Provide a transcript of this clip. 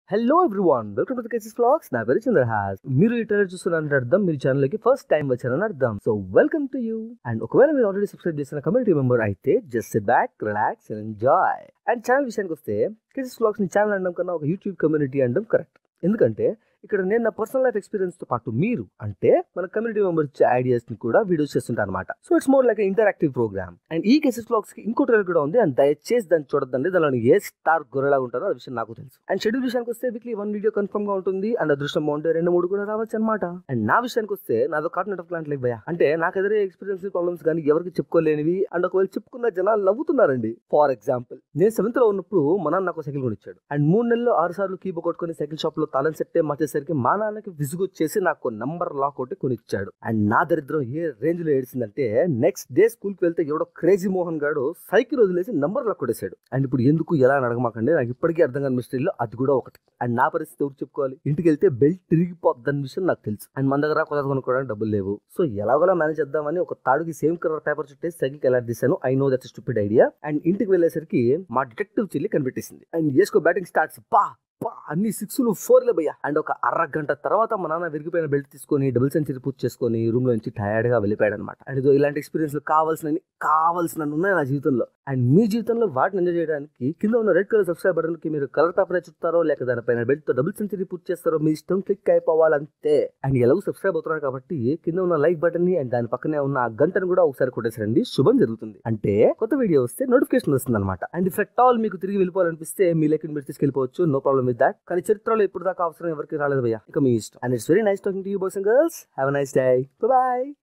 Hello everyone, welcome to the Cases Vlogs. నా పేరు Chandrahas. మీరు ఈ ట్రైలర్ చూస్తున్నారంటే అర్థం మీరు ఛానల్ లోకి ఫస్ట్ టైం వచ్చారని అర్థం. So welcome to you. And ఒకవేళ మీరు ఆల్రెడీ సబ్స్క్రైబ్ చేసిన కమ్యూనిటీ మెంబర్ అయితే just sit back, relax and enjoy. And channel విషయానికి వస్తే కేసెస్ వ్లాగ్స్ ని ఛానల్ అనడం కన్నా ఒక యూట్యూబ్ కమ్యూనిటీ అనడం కరెక్ట్. ఎందుకంటే ఇక్కడ నేను నా పర్సనల్ లైఫ్ ఎక్స్పీరియన్స్ తో పాటు మీరు అంటే మన కమ్యూనిటీ మెంబర్స్ ఇచ్చే ఐడియాస్ ని కూడా వీడియోస్ చేస్తుంటా అనమాట. So it's more like interactive programme. And ఈ కేసెస్ వ్లాగ్స్ కి ఇంకో ట్రైలర్ కూడా ఉంది. అండ్ దయచేసి దాన్ని చూడద్దండి, దానిలో ఏ స్టార్ గొర్రెలా ఉంటారో ఆ విషయం నాకు తెలుసు. అండ్ షెడ్యూల్ విషయానికి వస్తే వీక్లీ 1 వీడియో కన్ఫర్మ్ గా ఉంటుంది. అండ్ అదృష్టం బాగుంటే 2-3 కూడా రావచ్చు అనమాట. అండ్ నా విషయానికి వస్తే నాదో కార్టూన్ ఆఫ్ ప్లాంట్ లైక్ భయ అంటే నాకు ఎదురే ఎక్స్పీరియన్స్ ప్రాబ్లమ్స్ కానీ ఎవరికి చెప్పుకోలేనివి. అండ్ ఒకవేళ చెప్పుకున్న జనాలు నవ్వుతున్నారండి. ఫర్ ఎగ్జాంపుల్ నేను 7th లో ఉన్నప్పుడు మా నాన్న నాకు సైకిల్ కొనిచ్చాడు. అండ్ 3 నెలల్లో 6 సార్లు కీబోర్డ్ కొట్టుకుని సైకిల్ షాప్ లో తాళం సెట్టే మార్చేసరికి మా నాన్నకి విసుగొచ్చేసి నాకు నంబర్ లాక్ ఒకటి కొనిచ్చాడు. అండ్ నా దరిద్రం ఏ రేంజ్ లో ఏడిసిందంటే నెక్స్ట్ డే స్కూల్ కి వెళ్తే ఎవడో క్రేజీ మోహన్ గాడు సైకిల్ వదిలేసి నంబర్ లాక్ కొట్టేశాడు. అండ్ ఇప్పుడు ఎందుకు ఎలా అడగమాకండి, నాకు ఇప్పటికీ అర్థం కాని మిస్టరీలో అది కూడా ఒకటి. అండ్ నా పరిస్థితి ఎవరు చెప్పుకోవాలి, ఇంటికి వెళ్తే బెల్ట్ తిరిగిపోద్దని విషయం నాకు తెలుసు. అండ్ మన దగ్గర కొత్త కొనుక్కోవడానికి డబ్బులు లేవు. సో ఎలాగోలా మేనేజ్ చేద్దామని ఒక తాడుకి సేమ్ కలర్ పేపర్ చుట్టేసి సైకిల్ ఎలా తీసాను. I know that's stupid idea. And ఇంటికి వెళ్ళేసరికి మా డిటెక్టివ్ చెల్లి కనిపెట్టేసింది. అండ్ వేసుకో బ్యాటింగ్ స్టార్ట్స్ అన్ని 6లు 4లే భయ్యా. అండ్ ఒక అరగంట తర్వాత మా నాన్న విరిగిపోయిన బెల్ట్ తీసుకొని డబుల్ సెంచరీ పూర్తి చేసుకొని రూమ్ లో నుంచి టైర్డ్ గా వెళ్ళిపోయాడు అనమాట. అండ్ ఇదో ఇలాంటి ఎక్స్పీరియన్స్ కావాల్సిన ఉన్నాయి నా జీవితంలో. అండ్ మీ జీవితంలో వాటిని ఎంజాయ్ చేయడానికి కింద ఉన్న రెడ్ కలర్ సబ్స్క్రైబ్ బటన్ కి మీరు కలర్ పేపర్ చుట్టారో లేక దానిపైన బెల్ట్ తో డబుల్ సెంచరీ పూర్తి చేస్తారో మీ ఇష్టం, క్లిక్ అయిపోవాలంతే. అండ్ ఎలాగో సబ్స్క్రైబ్ అవుతున్నారు కాబట్టి కింద ఉన్న లైక్ బటన్ ని అండ్ దాని పక్కనే ఉన్న ఆ గంటను కూడా ఒకసారి కొట్టేసారండి, శుభం జరుగుతుంది. అంటే కొత్త వీడియో వస్తే నోటిఫికేషన్ వస్తుంది అనమాట. అండ్ ఇఫ్ ఎట్ ఆల్ మీకు తిరిగి వెళ్ళిపోవాలనిపిస్తే మీ లైక్ మీరు తీసుకెళ్ళిపోవచ్చు, నో ప్రాబ్లమ్ విత్ దాట్. కానీ చరిత్రలో ఇప్పుడు దాకా అవసరం ఎవరికి రాలేదు భయ్యా, ఇక మీ ఇష్టం. And it's very nice talking to you boys and girls. Have a nice day. By.